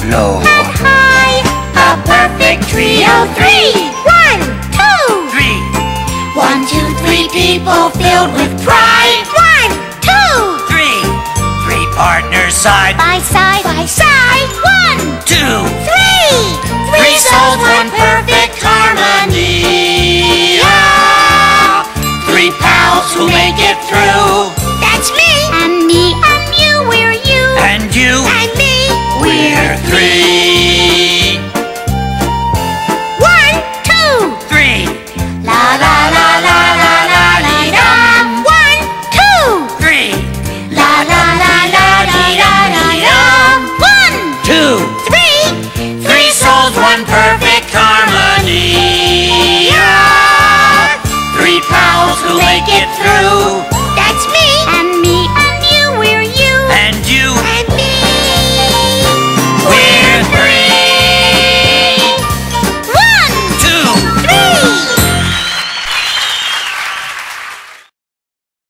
low. and high. A perfect trio. 3, 1, 2, 3. 1, 2, 3 people filled with pride. 1, 2, 3. 3 partners side by side.